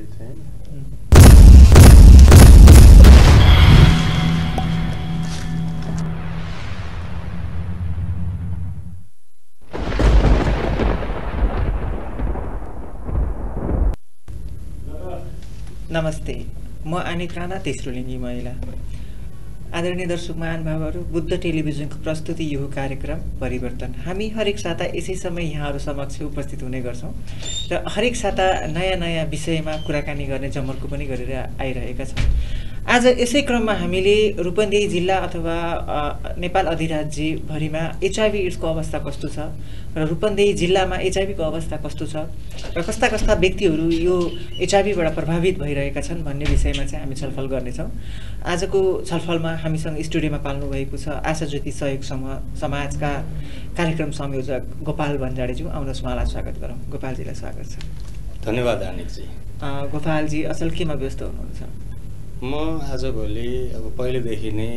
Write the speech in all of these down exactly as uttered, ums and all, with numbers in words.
नमस्ते, म आनिक राना तेस्रो लिङ्गी महिला। आदरणीय दर्शक महानुभावहरू, बुद्ध टेलिभिजनको प्रस्तुति यो कार्यक्रम परिवर्तन। हामी हरेक साता यसै समय यहाँहरू समक्ष उपस्थित हुने गर्छौँ र हरेक साता नयाँ नयाँ विषयमा कुराकानी गर्ने जमर्को पनि गरेर आइरहेका छौँ। आज यसै क्रममा हामीले रूपन्देही जिल्ला अथवा नेपाल अधिराज्यभरिमा एचआइभी एड्सको अवस्था कस्तो छ र रूपन्देही जिल्लामा एचआइभीको अवस्था कस्तो छ र कस्ता कस्ता व्यक्तिहरू यो एचआइभीबाट प्रभावित भइरहेका छन् भन्ने विषयमा चाहिँ हामी छलफल गर्नेछौँ। आजको छलफलमा हामीसँग स्टुडियोमा पाल्नु भएको छ आशा ज्योति सहयोग समाजका कार्यक्रम संयोजक गोपाल बन्जाडेज्यू। आउनुहोस् उहाँलाई स्वागत गरौँ। गोपालजीलाई स्वागत छ। धन्यवाद आनिकजी। गोपालजी असल केमा व्यस्त हुनुहुन्छ? म आजभोलि अब पहिलेदेखि नै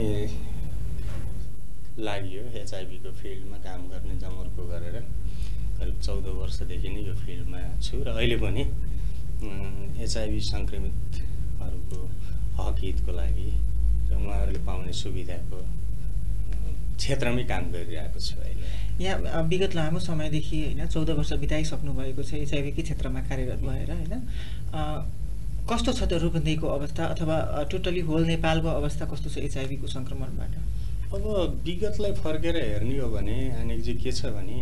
लाग्यो एचआइभीको फिल्डमा काम गर्ने जमर्को गरेर करिब चौध वर्षदेखि नै यो फिल्डमा छु र अहिले पनि एचआइभी सङ्क्रमितहरूको हक हितको लागि र उहाँहरूले पाउने सुविधाको क्षेत्रमै काम गरिरहेको छु। अहिले यहाँ विगत लामो समयदेखि होइन चौध वर्ष बिताइसक्नु भएको छ एचआइभीकै क्षेत्रमा कार्यरत भएर होइन। कस्तो छ त रूपन्देहीको अवस्था अथवा टोटली होल नेपालको अवस्था कस्तो छ एचआइभीको सङ्क्रमणबाट? अब विगतलाई फर्केर हेर्ने हो भने अनिकजी के छ भने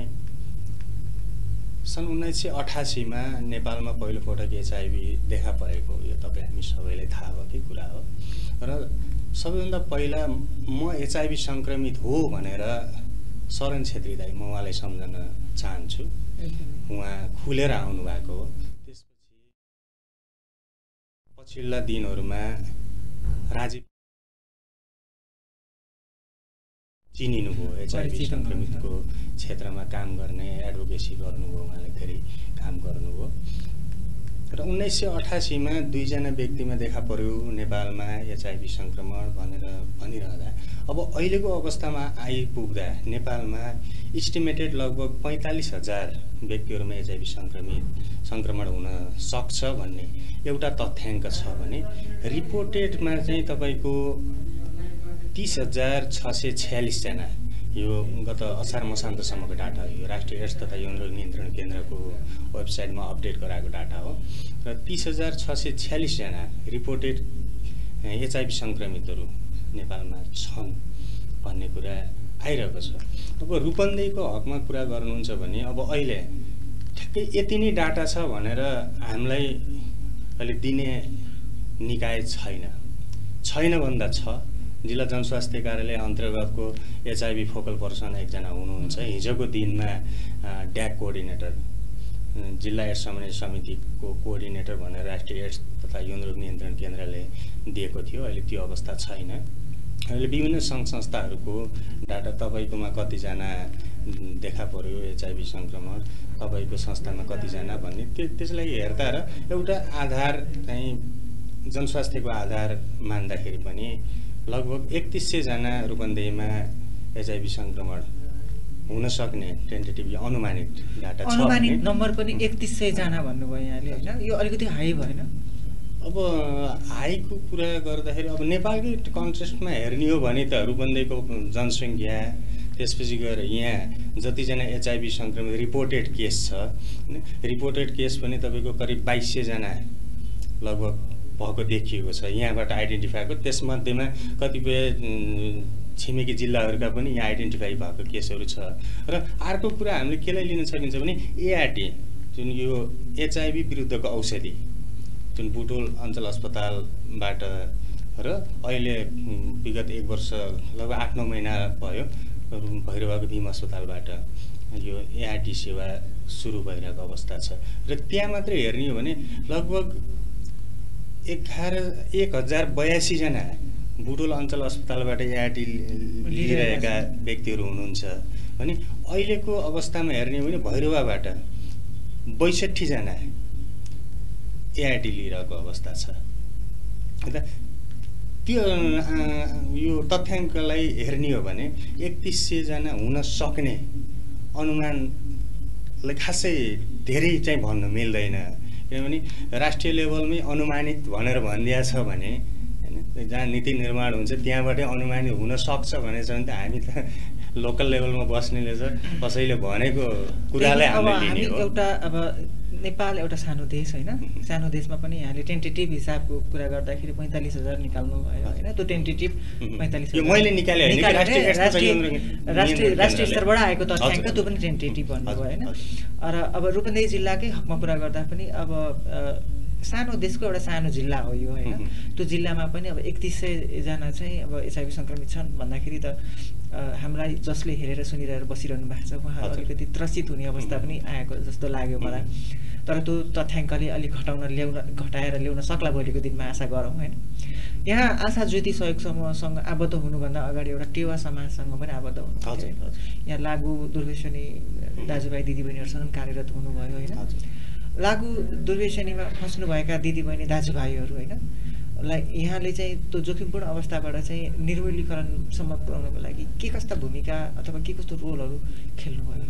सन् उन्नाइस सय अठासीमा नेपालमा पहिलोपटक एचआइभी देखा परेको यो तपाईँ हामी सबैलाई थाहा भएकै कुरा हो र सबैभन्दा पहिला म एचआइभी सङ्क्रमित हो भनेर शरण छेत्री दाइ म उहाँलाई सम्झन चाहन्छु। उहाँ खुलेर आउनु भएको हो। पछिल्ला दिनहरूमा राजीव चिनिनुभयो एचआइभी सङ्क्रमितको क्षेत्रमा काम गर्ने एडभोकेसी गर्नुभयो। उहाँले धेरै काम गर्नुभयो र उन्नाइस सय अठासीमा दुईजना व्यक्तिमा देखा पर्यो नेपालमा एचआइभी सङ्क्रमण भनेर भनिरहँदा अब अहिलेको अवस्थामा आइपुग्दा नेपालमा इस्टिमेटेड लगभग पैँतालिस हजार व्यक्तिहरूमा एचआइभी सङ्क्रमित सङ्क्रमण हुन सक्छ भन्ने एउटा तथ्याङ्क छ भने रिपोर्टेडमा चाहिँ तपाईँको तीस हजार छ सय छ्यालिसजना यो गत असार मसान्तसम्मको डाटा हो। यो राष्ट्रिय एड्स तथा यौन रोग नियन्त्रण केन्द्रको वेबसाइटमा अपडेट गराएको डाटा हो र तीस हजार छ सय छ्यालिसजना रिपोर्टेड एचआइभी सङ्क्रमितहरू नेपालमा छन् भन्ने कुरा आइरहेको छ। अब रूपन्देहीको हकमा कुरा गर्नुहुन्छ भने अब अहिले ठ्याक्कै यति नै डाटा छ भनेर हामीलाई अहिले दिने निकाय छैन छैन भन्दा छ। जिल्ला जनस्वास्थ्य कार्यालय अन्तर्गतको एचआइभी फोकल पर्सन एकजना हुनुहुन्छ। हिजोको दिनमा ड्याक कोअर्डिनेटर जिल्ला एड्स समन्वय समितिको कोअर्डिनेटर भनेर राष्ट्रिय एड्स तथा यौन रोग नियन्त्रण केन्द्रले दिएको थियो। अहिले त्यो अवस्था छैन। अहिले विभिन्न सङ्घ संस्थाहरूको डाटा तपाईँकोमा कतिजना देखा पर्यो एचआइभी सङ्क्रमण तपाईँको संस्थामा कतिजना भन्ने त्यो त्यसलाई हेर्दा र एउटा आधार चाहिँ जनस्वास्थ्यको आधार मान्दाखेरि पनि लगभग एकतिस सयजना रूपन्देहीमा एचआइभी सङ्क्रमण हुन सक्ने टेन्टेटिभली अनुमानित डाटा छ। अनुमानित नम्बर पनि एकतिस सयजना भन्नुभयो यहाँले होइन? यो अलिकति हाई भएन? अब हाईको कुरा गर्दाखेरि अब नेपालकै कन्टेक्स्टमा हेर्ने हो भने त रूपन्देहीको जनसङ्ख्या त्यसपछि गएर यहाँ जतिजना एचआइभी सङ्क्रमित रिपोर्टेड केस छ होइन रिपोर्टेड केस पनि तपाईँको करिब बाइस सयजना लगभग भएको देखिएको छ यहाँबाट आइडेन्टिफाईको। त्यसमध्येमा कतिपय छिमेकी जिल्लाहरूका पनि यहाँ आइडेन्टिफाई भएको केसहरू छ। र अर्को कुरा हामीले केलाई लिन सकिन्छ भने एआरटी जुन यो एचआइभी विरुद्धको औषधि जुन बुटवल अञ्चल अस्पतालबाट र अहिले विगत एक वर्ष लगभग आठ नौ महिना भयो भैरवाको भीम अस्पतालबाट यो एआरटी सेवा सुरु भइरहेको अवस्था छ। र त्यहाँ मात्रै हेर्ने हो भने लगभग एघार एक हजार बयासीजना बुटवल अञ्चल अस्पतालबाट एआरटी लिइरहेका व्यक्तिहरू हुनुहुन्छ भने अहिलेको अवस्थामा हेर्ने हो भने भैरवाबाट बैसठीजना एआरटी लिइरहेको अवस्था छ। त्यो यो तथ्याङ्कलाई हेर्ने हो भने एकतिस सयजना हुन सक्ने अनुमानलाई खासै धेरै चाहिँ भन्न मिल्दैन किनभने राष्ट्रिय लेभलमै अनुमानित भनेर भनिदिया छ भने हैन जहाँ नीति निर्माण हुन्छ त्यहाँबाटै अनुमानित हुन सक्छ भनेछ भने त हामी त लोकल लेभलमा बस्नेले चाहिँ कसैले भनेको कुरालाई हामीले लिने हो। एउटा अब नेपाल एउटा सानो देश होइन, सानो देशमा पनि यहाँले टेन्टेटिभ हिसाबको कुरा गर्दाखेरि पैँतालिस हजार निकाल्नु भयो होइन, त्यो टेन्टेटिभ पैँतालिस हजार मैले निकाले राष्ट्रिय राष्ट्रिय स्तरबाट आएको तथ्याङ्क त्यो पनि टेन्टेटिभ भन्नुभयो होइन। र अब रूपन्देही जिल्लाकै हकमा कुरा गर्दा पनि अब सानो देशको एउटा सानो जिल्ला हो यो होइन, त्यो जिल्लामा पनि अब एकतिस सयजना चाहिँ अब एचआइभी सङ्क्रमित छन् भन्दाखेरि त हामीलाई जसले हेरेर सुनिरहेर बसिरहनु भएको छ उहाँ अलिकति त्रसित हुने अवस्था पनि आएको जस्तो लाग्यो मलाई। तर त्यो तथ्याङ्कले अलिक घटाउन ल्याउन घटाएर ल्याउन सक्ला भोलिको दिनमा आशा गरौँ होइन। यहाँ आशा ज्योति सहयोग समूहसँग आबद्ध हुनुभन्दा अगाडि एउटा टेवा समाजसँग पनि आबद्ध हुनु, यहाँ लागु दुर्व्यसनी दाजुभाइ दिदीबहिनीहरूसँग कार्यरत हुनुभयो होइन। लागु दुर्व्यसनीमा फस्नुभएका दिदीबहिनी दाजुभाइहरू होइन लाई यहाँले चाहिँ त्यो जोखिमपूर्ण अवस्थाबाट चाहिँ निर्मूलीकरणसम्म पुर्याउनको लागि के कस्ता भूमिका अथवा के कस्तो रोलहरू खेल्नुभयो?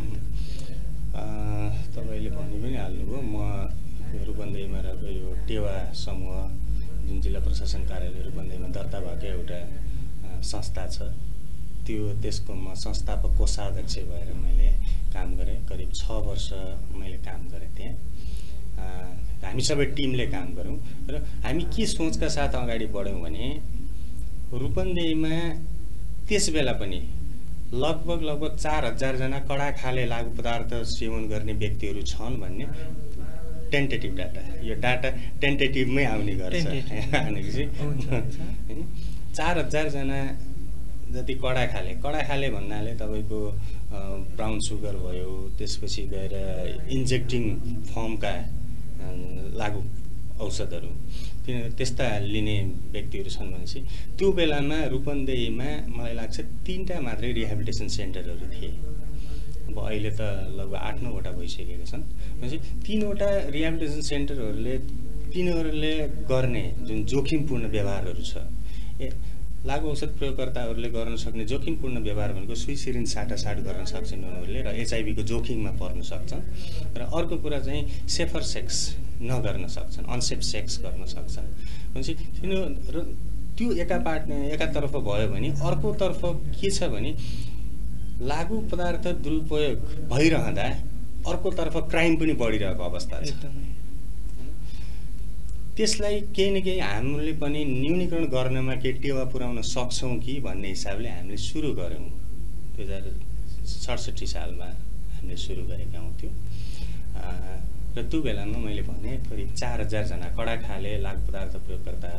तपाईँले भनि पनि हाल्नुभयो, म रूपन्देहीमा रहेको यो टेवा समूह जुन जिल्ला प्रशासन कार्यालय रूपन्देहीमा दर्ता भएको एउटा संस्था छ, त्यो त्यसको म संस्थापक कोषाध्यक्ष भएर मैले काम गरेँ। करिब छ वर्ष मैले काम गरेँ त्यहाँ। हामी सबै टिमले काम गऱ्यौँ र हामी के सोचका साथ अगाडि बढ्यौँ भने रूपन्देहीमा त्यस बेला पनि लगभग लगभग चार हजारजना कडा खाले लागु पदार्थ सेवन गर्ने व्यक्तिहरू छन् भन्ने टेन्टेटिभ डाटा, यो डाटा टेन्टेटिभमै आउने गर्छ भनेपछि चार हजारजना जति कडा खाले कडा खाले भन्नाले तपाईँको ब्राउन सुगर भयो, त्यसपछि गएर इन्जेक्टिङ फर्मका लागु औषधहरू त्यस्ता लिने व्यक्तिहरू छन् भनेपछि त्यो बेलामा रूपन्देहीमा मलाई लाग्छ तिनवटा मात्रै रिहेबिलिटेसन सेन्टरहरू थिए। अब अहिले त लगभग आठ नौवटा भइसकेका छन् भनेपछि तिनवटा रिहेबिलिटेसन सेन्टरहरूले तिनीहरूले गर्ने जुन जोखिमपूर्ण व्यवहारहरू छ, ए लागु औषध प्रयोगकर्ताहरूले गर्न सक्ने जोखिमपूर्ण व्यवहार भनेको सुई सिरिन्ज साटासाट गर्न सक्छन् उनीहरूले र एचआइभीको जोखिममा पर्न सक्छन्। र अर्को कुरा चाहिँ सेफर सेक्स नगर्न सक्छन्, अनसेफ सेक्स गर्न सक्छन् भनेपछि तिनीहरू त्यो एका पार्ट एकातर्फ भयो भने अर्कोतर्फ के छ भने लागु पदार्थ दुरुपयोग भइरहँदा अर्कोतर्फ क्राइम पनि बढिरहेको अवस्था छ। त्यसलाई केही न केही हामीले पनि न्यूनीकरण गर्नमा केही टेवा पुर्याउन सक्छौँ कि भन्ने हिसाबले हामीले सुरु गऱ्यौँ। दुई हजार सडसठी सालमा हामीले सुरु गरेका हौँ त्यो। र त्यो बेलामा मैले भने करिब चार हजारजना कडा खाले लागु पदार्थ प्रयोगकर्ता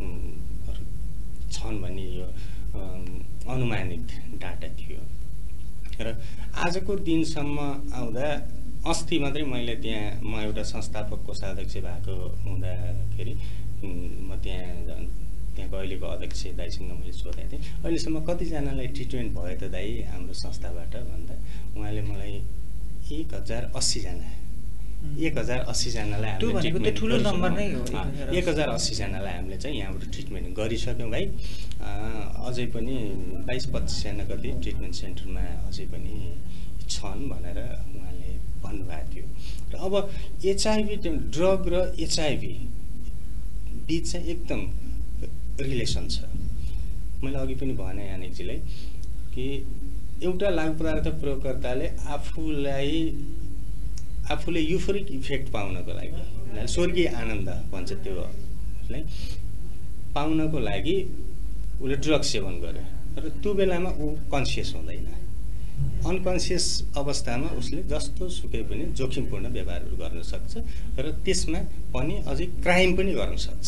छन् भन्ने यो अनुमानित डाटा थियो। र आजको दिनसम्म आउँदा अस्ति मात्रै मैले त्यहाँ म एउटा संस्थापक कोषाध्यक्ष भएको हुँदाखेरि म त्यहाँ त्यहाँको अहिलेको अध्यक्ष दाइसँग मैले सोधेको थिएँ, अहिलेसम्म कतिजनालाई ट्रिटमेन्ट भयो त दाइ हाम्रो संस्थाबाट भन्दा उहाँले मलाई एक हजार अस्सीजना एक हजार अस्सीजनालाई हामीले ट्रिटमेन्ट ठुलो नम्बर नै हो। एक हजार अस्सीजनालाई हामीले चाहिँ यहाँबाट ट्रिटमेन्ट गरिसक्यौँ भाइ। अझै पनि बाइस पच्चिसजना कति ट्रिटमेन्ट सेन्टरमा अझै पनि छन् भनेर उहाँले भन्नुभएको थियो। र अब एचआइभी ड्रग र एचआइभी बिच चाहिँ एकदम रिलेसन छ। मैले अघि पनि भने अनिकजीलाई कि एउटा लागु पदार्थ प्रयोगकर्ताले आफूलाई आफूले युफोरिक इफेक्ट पाउनको लागि, स्वर्गीय आनन्द भन्छ त्योलाई पाउनको लागि उसले ड्रग सेवन गर्यो र त्यो बेलामा ऊ कन्सियस हुँदैन। अनकन्सियस अवस्थामा उसले जस्तो सुकै पनि जोखिमपूर्ण व्यवहारहरू गर्न सक्छ र त्यसमा पनि अझै क्राइम पनि गर्न सक्छ।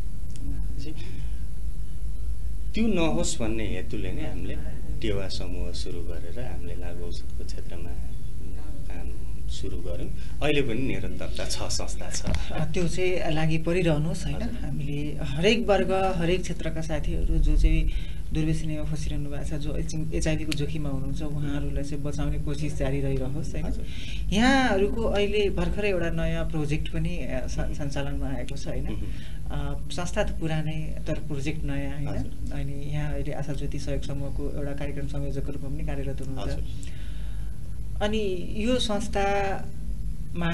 त्यो नहोस् भन्ने हेतुले नै हामीले टेवा समूह सुरु गरेर हामीले लागु औषधको क्षेत्रमा काम सुरु गऱ्यौँ। अहिले पनि निरन्तरता छ, संस्था छ। त्यो चाहिँ लागि परिरहनुहोस् होइन। हामीले हरेक वर्ग हरेक क्षेत्रका साथीहरू जो चाहिँ दुर्व्यसनीमा फसिरहनु भएको छ, जो एचआइभीको जोखिममा हुनुहुन्छ उहाँहरूलाई चाहिँ बचाउने कोसिस जारी रहिरहोस् होइन। यहाँहरूको अहिले भर्खरै एउटा नयाँ प्रोजेक्ट पनि सञ्चालनमा आएको छ होइन। संस्था त पुरानै तर प्रोजेक्ट नयाँ होइन। अनि यहाँ अहिले आशा ज्योति सहयोग समूहको एउटा कार्यक्रम संयोजकको रूपमा पनि कार्यरत हुनुहुन्छ। अनि यो संस्थामा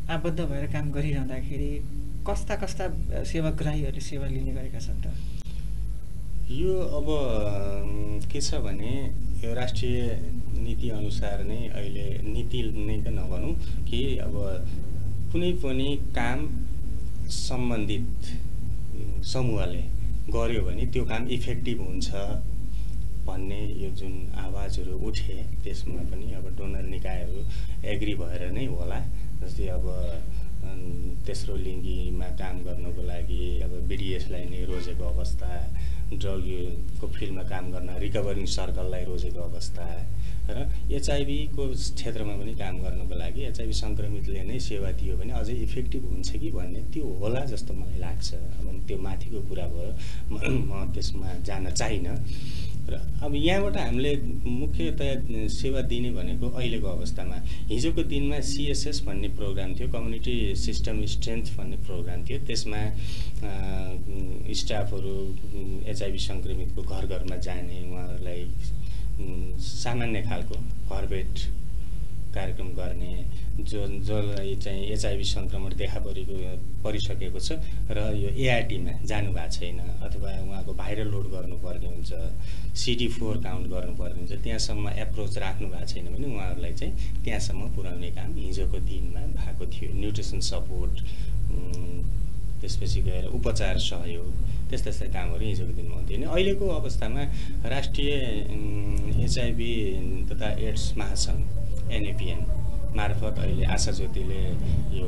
आबद्ध भएर काम गरिरहँदाखेरि कस्ता कस्ता सेवाग्राहीहरूले सेवा लिने गरेका छन् त? यो अब के छ भने यो राष्ट्रिय नीति अनुसार नै अहिले नीति नै त नभनौँ कि अब कुनै पनि काम सम्बन्धित समूहले गर्यो भने त्यो काम इफेक्टिभ हुन्छ भन्ने यो जुन आवाजहरू उठे त्यसमा पनि अब डोनर निकायहरू एग्री भएर नै होला। जस्तै अब तेस्रो लिङ्गीमा काम गर्नको लागि अब बिडिएसलाई नै रोजेको अवस्था, ड्रगको फिल्डमा काम गर्न रिकभरिङ सर्कललाई रोजेको अवस्था र एचआइभीको क्षेत्रमा पनि काम गर्नको लागि एचआइभी सङ्क्रमितले नै सेवा दियो भने अझै इफेक्टिभ हुन्छ कि भन्ने त्यो होला जस्तो मलाई लाग्छ। अब त्यो माथिको कुरा भयो, म त्यसमा जान चाहिनँ। र अब यहाँबाट हामीले मुख्यतया सेवा दिने भनेको अहिलेको अवस्थामा, हिजोको दिनमा सिएसएस भन्ने प्रोग्राम थियो, कम्युनिटी सिस्टम स्ट्रेन्थ भन्ने प्रोग्राम थियो। त्यसमा स्टाफहरू एचआइभी सङ्क्रमितको घर घरमा जाने, उहाँहरूलाई सामान्य खालको घर भेट कार्यक्रम गर्ने, जो जसलाई चाहिँ एचआइभी सङ्क्रमण देखा परेको परिसकेको छ र यो एआरटीमा जानु भएको छैन अथवा उहाँको भाइरल लोड गर्नुपर्ने हुन्छ, सिडी फोर काउन्ट गर्नुपर्ने हुन्छ, त्यहाँसम्म एप्रोच राख्नु भएको छैन भने उहाँहरूलाई चाहिँ त्यहाँसम्म पुर्याउने काम हिजोको दिनमा भएको थियो। न्युट्रिसन सपोर्ट, त्यसपछि गएर उपचार सहयोग, त्यस्ता यस्ता कामहरू हिजोको दिनमा हुन्थ्यो नि। अहिलेको अवस्थामा राष्ट्रिय एचआइभी तथा एड्स महासङ्घ एनएपिएन मार्फत अहिले आशा ज्योतिले यो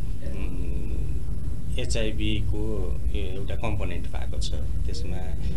एचआइभीको एउटा कम्पोनेन्ट भएको छ। त्यसमा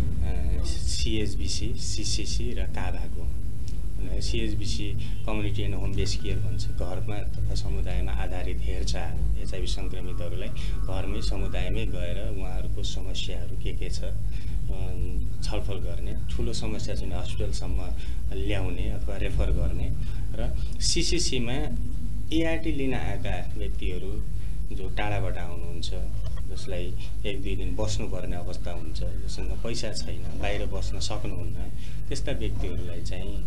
सिएचबिसी, सिसिसी र काभाको, CHBC community and home base care भन्छ, घरमा तथा समुदायमा आधारित हेरचाह एचआइभी सङ्क्रमितहरूलाई घरमै समुदायमै गएर उहाँहरूको समस्याहरू के के छ छलफल गर्ने, ठुलो समस्या चाहिँ हस्पिटलसम्म ल्याउने अथवा रेफर गर्ने। र सिसिसीमा एआरटी लिन आएका व्यक्तिहरू जो टाढाबाट आउनुहुन्छ, जसलाई एक दुई दिन बस्नुपर्ने अवस्था हुन्छ, जससँग पैसा छैन, बाहिर बस्न सक्नुहुन्न, त्यस्ता व्यक्तिहरूलाई चाहिँ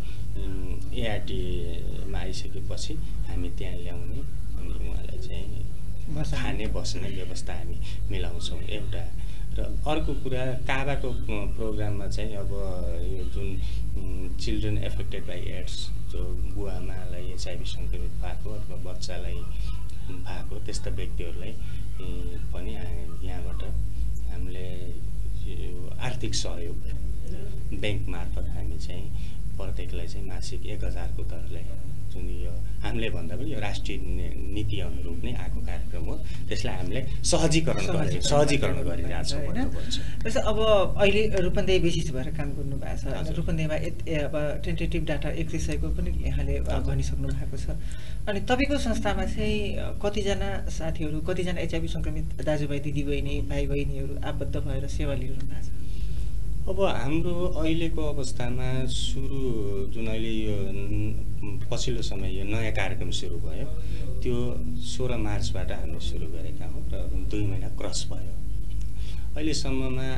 एआरटीमा आइसकेपछि हामी त्यहाँ ल्याउने अनि उहाँलाई चाहिँ खाने बस्ने व्यवस्था हामी मिलाउँछौँ एउटा। र अर्को कुरा काबाको प्रोग्राममा चाहिँ अब यो जुन चिल्ड्रेन एफेक्टेड बाई एड्स, जो बुवाआमालाई एचआइभी सङ्क्रमित भएको अथवा बच्चालाई भएको त्यस्ता व्यक्तिहरूलाई पनि यहाँबाट हामीले आर्थिक सहयोग ब्याङ्क मार्फत हामी चाहिँ प्रत्येकलाई चाहिँ मासिक एक हजारको दरले, जुन यो हामीले भन्दा पनि यो राष्ट्रिय नीति अनुरूप नै आएको कार्यक्रम हो, त्यसलाई हामीले सहजीकरण गरे सहजीकरण गरिरहेको छौँ भन्नुपर्छ। जस्तो अब अहिले रूपन्देही बेसिस भएर काम गर्नु भएको छ, रूपन्देहीमा अब टेन्टेटिभ डाटा एकतिस सयको पनि यहाँले भनिसक्नु भएको छ। अनि तपाईँको संस्थामा चाहिँ कतिजना साथीहरू, कतिजना एचआइभी सङ्क्रमित दाजुभाइ दिदीबहिनी भाइ बहिनीहरू आबद्ध भएर सेवा लिइरहनु भएको छ? अब हाम्रो अहिलेको अवस्थामा सुरु जुन अहिले यो पछिल्लो समय यो नयाँ कार्यक्रम सुरु भयो, त्यो सोह्र मार्चबाट हामीले सुरु गरेका हौँ र दुई महिना क्रस भयो। अहिलेसम्ममा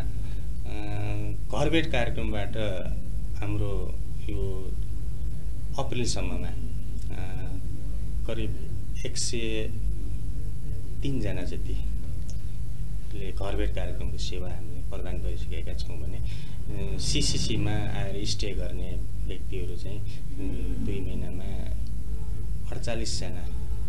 घरभेट कार्यक्रमबाट हाम्रो यो अप्रिलसम्ममा करिब एक सय तिनजना जतिले घरभेट कार्यक्रमको सेवा हामीले प्रदान गरिसकेका छौँ भने सिसिसीमा आएर स्टे गर्ने व्यक्तिहरू चाहिँ दुई महिनामा अडचालिसजना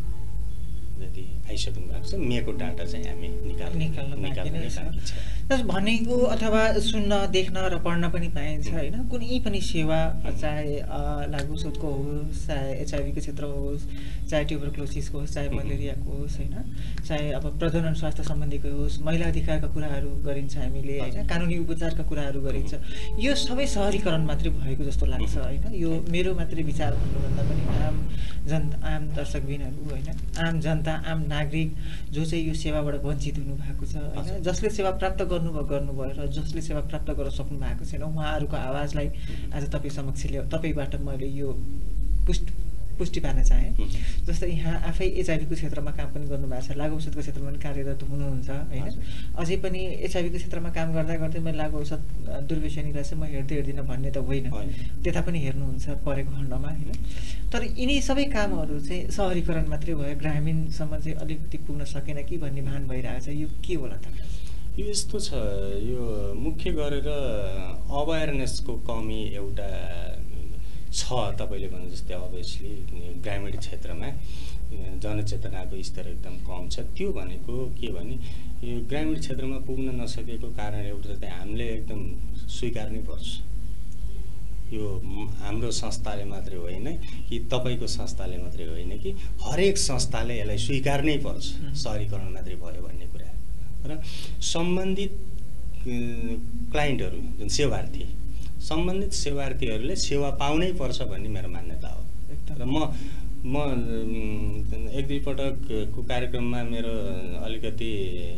जति आइसक्नु भएको छ। मेको डाटा चाहिँ हामी निकाल्नु निकाल्नु जस भनेको अथवा सुन्न देख्न र पढ्न पनि पाइन्छ होइन। कुनै पनि सेवा चाहे लागुसोधको होस्, चाहे एचआइभीको क्षेत्र होस्, चाहे ट्युबरक्लोसिसको होस्, चाहे मलेरियाको होस् होइन, चाहे अब प्रजनन स्वास्थ्य सम्बन्धीको होस्, महिला अधिकारका कुराहरू गरिन्छ हामीले होइन, कानुनी उपचारका कुराहरू गरिन्छ। यो सबै सहरीकरण मात्रै भएको जस्तो लाग्छ होइन। यो मेरो मात्रै विचार भन्नुभन्दा पनि आम जन आम दर्शकबिनहरू होइन, आम जनता, आम नागरिक जो चाहिँ यो सेवाबाट वञ्चित हुनुभएको छ होइन, जसले सेवा प्राप्त गर्नुभयो गर्नुभयो र जसले सेवा प्राप्त गर्न सक्नु भएको छैन, उहाँहरूको आवाजलाई आज तपाईँ समक्ष ल्याउ, तपाईँबाट मैले यो पुष्ट पुष्टि पार्न चाहे। जस्तो यहाँ आफै एचआइभीको क्षेत्रमा काम पनि गर्नुभएको छ, लागु औषधको क्षेत्रमा पनि कार्यरत हुनुहुन्छ होइन। अझै पनि एचआइभीको क्षेत्रमा काम गर्दा गर्दै मैले लागु औषध दुर्व्यसनी रहेछ म हेर्दै हेर्दिनँ भन्ने त होइन, त्यता पनि हेर्नुहुन्छ परेको खण्डमा होइन। तर यिनी सबै कामहरू चाहिँ सहरीकरण मात्रै भयो, ग्रामीणसम्म चाहिँ अलिकति पुग्न सकेन कि भन्ने भान भइरहेको छ, यो के होला त? यो यस्तो छ, यो मुख्य गरेर अवेरनेसको कमी एउटा छ। तपाईँले भने जस्तै अभियसली ग्रामीण क्षेत्रमा जनचेतनाको स्तर एकदम कम छ। त्यो भनेको के भने यो ग्रामीण क्षेत्रमा पुग्न नसकेको कारण एउटा चाहिँ हामीले एकदम स्वीकार्नै पर्छ। यो हाम्रो संस्थाले मात्रै होइन कि तपाईँको संस्थाले मात्रै होइन कि हरेक संस्थाले यसलाई स्वीकार्नै पर्छ, सहरीकरण मात्रै भयो भन्ने कुरा। र सम्बन्धित क्लाइन्टहरू जुन सेवार्थी सम्बन्धित सेवार्थीहरूले सेवा पाउनै पर्छ भन्ने मेरो मान्यता हो। र म म एक दुई पटकको कार्यक्रममा मेरो अलिकति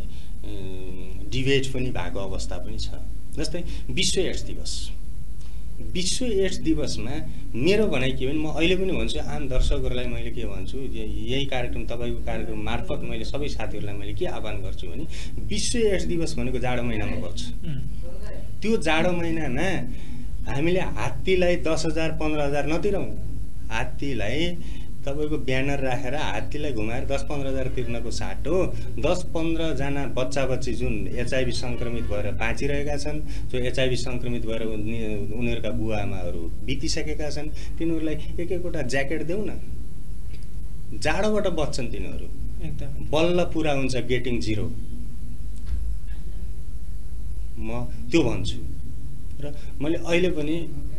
डिबेट पनि भएको अवस्था पनि छ। जस्तै विश्व एड्स दिवस विश्व एड्स दिवसमा मेरो भनाइ के भने, म अहिले पनि भन्छु आम दर्शकहरूलाई मैले के भन्छु, यही कार्यक्रम तपाईँको कार्यक्रम मार्फत मैले सबै साथीहरूलाई मैले के आह्वान गर्छु भने, विश्व एड्स दिवस भनेको जाडो महिनामा पर्छ। त्यो जाडो महिनामा हामीले हात्तीलाई दस हजार पन्ध्र हजार नतिरौँ। हात्तीलाई तपाईँको ब्यानर राखेर हात्तीलाई घुमाएर दस पन्ध्र हजार तिर्नको साटो दस पन्ध्रजना बच्चा बच्ची जुन एचआइभी सङ्क्रमित भएर बाँचिरहेका छन्, जो एचआइभी सङ्क्रमित भएर उनीहरूका बुवा आमाहरू बितिसकेका छन्, तिनीहरूलाई एक एकवटा ज्याकेट देऊ न, जाडोबाट बच्छन् तिनीहरू, एकदम बल्ल पुरा हुन्छ गेटिङ जिरो। म त्यो भन्छु र मैले अहिले पनि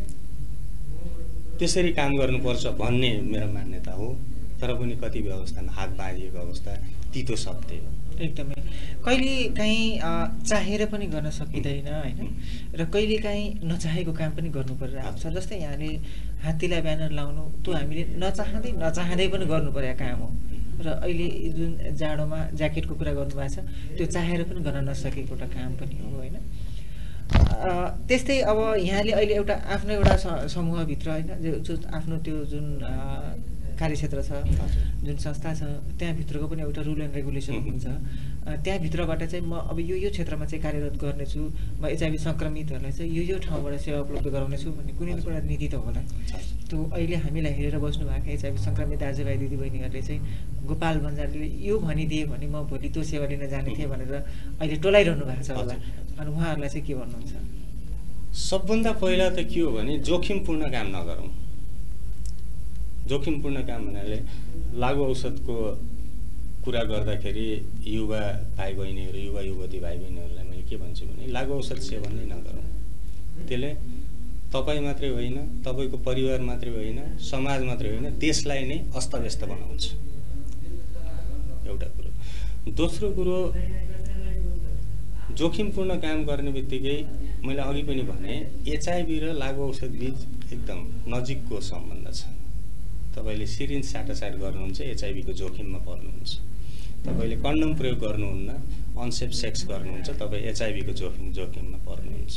त्यसरी काम गर्नुपर्छ भन्ने मेरो मान्यता हो। तर पनि कति अवस्थामा हात बाँधिएको अवस्था तितो सत्य हो। एकदमै कहिलेकाहीँ चाहेर पनि गर्न सकिँदैन होइन, र कहिलेकाहीँ नचाहेको काम पनि गर्नु परिरहेको छ। जस्तै यहाँले हात्तीलाई ब्यानर लाउनु, त्यो हामीले नचाहँदै नचाहँदै पनि गर्नु परेको काम हो। र अहिले जुन जाडोमा ज्याकेटको कुरा गर्नुभएको छ, त्यो चाहेर पनि गर्न नसकेको एउटा काम पनि हो होइन। त्यस्तै अब यहाँले अहिले एउटा आफ्नो एउटा समूहभित्र होइन, जो आफ्नो त्यो जुन कार्यक्षेत्र छ, जुन संस्था छ, त्यहाँभित्रको पनि एउटा रुल एन्ड रेगुलेसन हुन्छ। त्यहाँभित्रबाट चाहिँ म अब यो यो क्षेत्रमा चाहिँ कार्यरत गर्नेछु, म एचआइभी सङ्क्रमितहरूलाई चाहिँ यो यो ठाउँबाट सेवा उपलब्ध गराउनेछु भन्ने कुनै न कुनै नीति त होला। त्यो अहिले हामीलाई हेरेर बस्नु भएको एचआइभी सङ्क्रमित दाजुभाइ दिदीबहिनीहरूले चाहिँ गोपाल बन्जाडेले यो भनिदिए भने म भोलि त्यो सेवा लिन जाने थिएँ भनेर अहिले टोलाइरहनु भएको छ होला। अनि उहाँहरूलाई चाहिँ के भन्नुहुन्छ? सबभन्दा पहिला त के हो भने जोखिमपूर्ण काम नगरौँ। जोखिमपूर्ण काम भन्नाले लागु औषधको कुरा गर्दाखेरि युवा भाइ बहिनीहरू, युवा युवती भाइ बहिनीहरूलाई मैले के भन्छु भने लागु औषध सेवन नै नगरौँ। त्यसले तपाईँ मात्रै होइन, तपाईँको परिवार मात्रै होइन, समाज मात्रै होइन, देशलाई नै अस्तव्यस्त बनाउँछ, एउटा कुरो। दोस्रो कुरो, जोखिमपूर्ण काम गर्ने बित्तिकै मैले अघि पनि भने एचआइभी र लागु औषध बीच एकदम नजिकको सम्बन्ध छ। तपाईँले सिरिन्ज साटासाट गर्नुहुन्छ, एचआइभीको जोखिममा पर्नुहुन्छ। तपाईँले कन्डम प्रयोग गर्नुहुन्न, अनसेफ सेक्स गर्नुहुन्छ, तपाईँ एचआइभीको जोखिम जोखिममा पर्नुहुन्छ।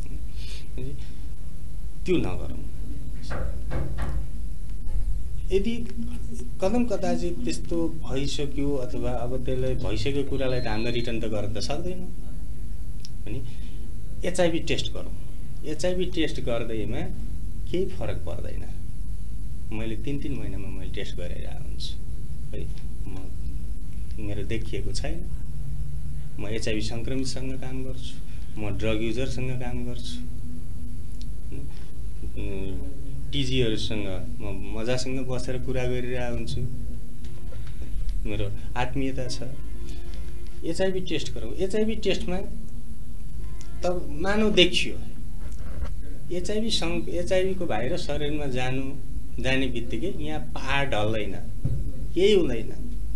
त्यो नगरौँ। यदि कदम कदाचित त्यस्तो भइसक्यो अथवा अब त्यसलाई भइसकेको कुरालाई त हामीले रिटर्न त गर्न त सक्दैनौँ भने एचआइभी टेस्ट गरौँ। एचआइभी टेस्ट गर्दैमा केही फरक पर्दैन। मैले तिन तिन महिनामा मैले टेस्ट गरेर हुन्छु, है म मेरो देखिएको छैन। म एचआइभी सङ्क्रमितसँग काम गर्छु, म ड्रग युजरसँग काम गर्छु, टिजीहरूसँग म मजासँग बसेर कुरा गरिरहेको हुन्छु, मेरो आत्मीयता छ। एचआइभी टेस्ट गरौँ। एचआइभी टेस्टमा त मानव देखियो एचआइभी सङ् एचआइभीको भाइरस शरीरमा जानु जाने बित्तिकै यहाँ पहाड ढल्दैन, केही हुँदैन।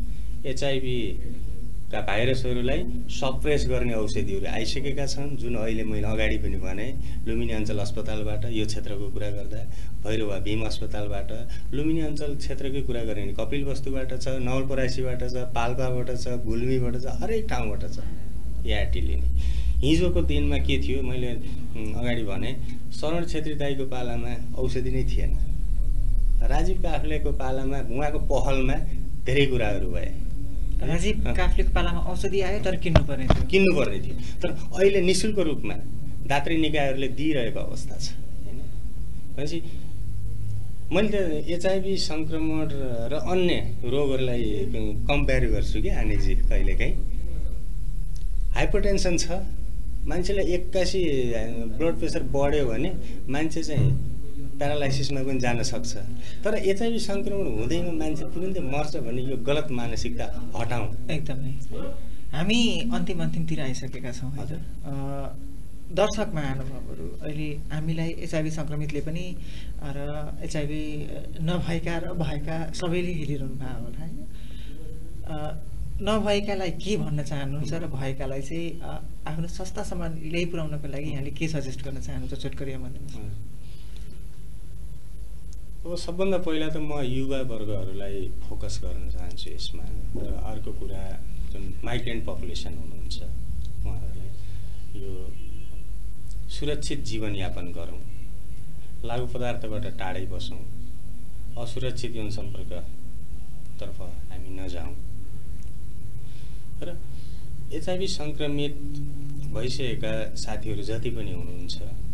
एचआइभीका भाइरसहरूलाई सप्रेस गर्ने औषधिहरू आइसकेका छन्, जुन अहिले मैले अगाडि पनि भने लुम्बिनी अञ्चल अस्पतालबाट यो क्षेत्रको कुरा गर्दा, भैरवा भीम अस्पतालबाट, लुम्बिनी अञ्चल क्षेत्रकै कुरा गऱ्यो भने कपिलवस्तुबाट छ, नवलपरासीबाट छ, पाल्पाबाट छ, गुल्मीबाट छ, हरेक ठाउँबाट छ एआरटी लिने। हिजोको दिनमा के थियो मैले अगाडि भने, शरण छेत्री दाईको पालामा औषधि नै थिएन। राजीव काफ्लेको पालामा उहाँको पहलमा धेरै कुराहरू भए। राजीव काफ्लेको पालामा औषधि आयो तर किन्नु पर्ने थियो किन्नु पर्ने थियो तर अहिले निशुल्क रूपमा दात्री निकायहरूले दिइरहेको अवस्था छ हैन। भनेपछि मैले त एचआईभी संक्रमण र अन्य रोगहरूलाई कम्पेयर गर्छु कि अनिकजी कहिलेकाहीँ। हाइपरटेन्सन छ, मान्छेलाई एक्कासी ब्लड प्रेसर बढ्यो भने मान्छे चाहिँ प्यारालाइसिसमा पनि जान सक्छ। तर एचआईभी संक्रमण हुँदैमा मान्छे तुरुन्तै मर्छ भन्ने यो गलत मानसिकता हटाउँ। एकदमै हामी अन्तिम अन्तिमतिर आइसकेका छौँ हजुर। दर्शक महानुभावहरू अहिले हामीलाई एचआईभी संक्रमितले पनि र एचआईभी नभएका र भएका सबैले हेरिरहनु भयो होला होइन। नभएकालाई के भन्न चाहनुहुन्छ र भएकालाई चाहिँ आफ्नो सस्ता सामान ल्याइपुर्याउनको लागि यहाँले के सजेस्ट गर्न चाहनुहुन्छ छोटकरीमा भन्नुहोस्। अब सबभन्दा पहिला त म युवा वर्गहरूलाई फोकस गर्न चाहन्छु यसमा। र अर्को कुरा जुन माइग्रेन्ट पपुलेसन हुनुहुन्छ उहाँहरूलाई यो सुरक्षित जीवनयापन गरौँ, लागु पदार्थबाट टाढै बसौँ, असुरक्षित यौन सम्पर्कतर्फ हामी नजाउँ। र एचआईभी संक्रमित भइसकेका साथीहरू जति पनि हुनुहुन्छ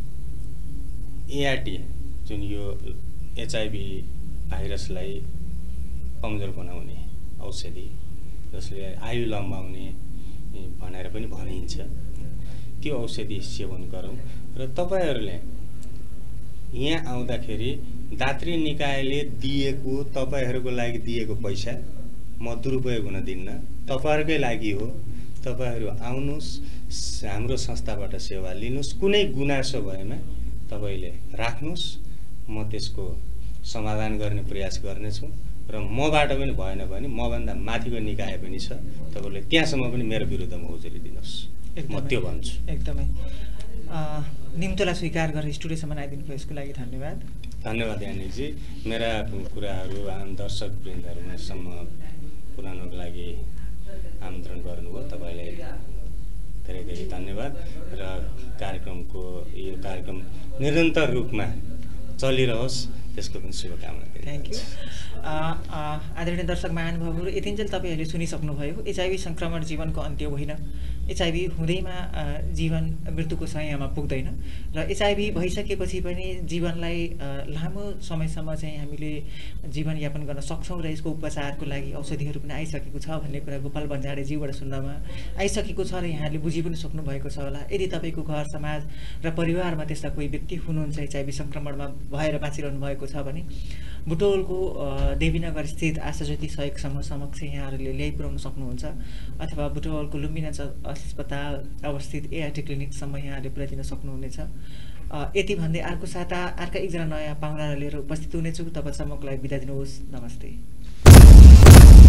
एआरटी जुन यो एचआईभी भाइरसलाई कमजोर बनाउने औषधि जसले आयु लम्बाउने भनेर पनि भनिन्छ त्यो औषधि सेवन गरौँ। र तपाईहरूले यहाँ आउँदाखेरि दात्री निकायले दिएको तपाईँहरूको लागि दिएको पैसा म दुरुपयोग हुन दिन्न, तपाईँहरूकै लागि हो। तपाईँहरू आउनुहोस्, हाम्रो संस्थाबाट सेवा लिनुहोस्, कुनै गुनासो भएमा तपाईँले राख्नुहोस्, म त्यसको समाधान गर्ने प्रयास गर्नेछु। र मबाट पनि भएन भने मभन्दा माथिको निकाय पनि छ, तपाईँले त्यहाँसम्म पनि मेरो विरुद्धमा उजुरी दिनुहोस्, म त्यो भन्छु। एकदमै निम्तोलाई स्वीकार गरेर स्टुडियोसम्म आइदिनु भयो यसको लागि धन्यवाद। धन्यवाद अनिकजी, मेरा कुराहरू आम दर्शक वृन्दहरूसम्म पुर्याउनको लागि आमन्त्रण गर्नुभयो, तपाईँलाई धेरै धेरै धन्यवाद। र कार्यक्रमको यो कार्यक्रम निरन्तर रूपमा चलिरहोस् त्यसको पनि शुभकामना। Thank you. आदरणीय दर्शक महानुभावहरू, यतिन्जेल तपाईँहरूले सुनिसक्नुभयो एचआईभी सङ्क्रमण जीवनको अन्त्य होइन। एचआईभी हुँदैमा जीवन मृत्युको सयमा पुग्दैन र एचआईभी भइसकेपछि पनि जीवनलाई लामो समयसम्म चाहिँ हामीले जीवनयापन गर्न सक्छौँ र यसको उपचारको लागि औषधिहरू पनि आइसकेको छ भन्ने कुरा गोपाल बन्जाडेज्यूबाट सुन्नमा आइसकेको छ र यहाँले बुझि पनि सक्नुभएको छ होला। यदि तपाईँको घर समाज र परिवारमा त्यस्ता कोही व्यक्ति हुनुहुन्छ एचआईभी सङ्क्रमणमा भएर बाँचिरहनु भएको छ भने बुटवलको देवीनगर स्थित आशाज्योति सहयोग समूह समक्ष यहाँहरूले ल्याइपुर्याउन सक्नुहुन्छ अथवा बुटवलको लुम्बिना अस्पताल अवस्थित एआरटी क्लिनिकसम्म यहाँहरूले पुर्याइदिन सक्नुहुनेछ। यति भन्दै अर्को साता अर्का एकजना नयाँ पाहुनालाई लिएर उपस्थित हुनेछु। तबसम्मको लागि बिदा दिनुहोस्। नमस्ते।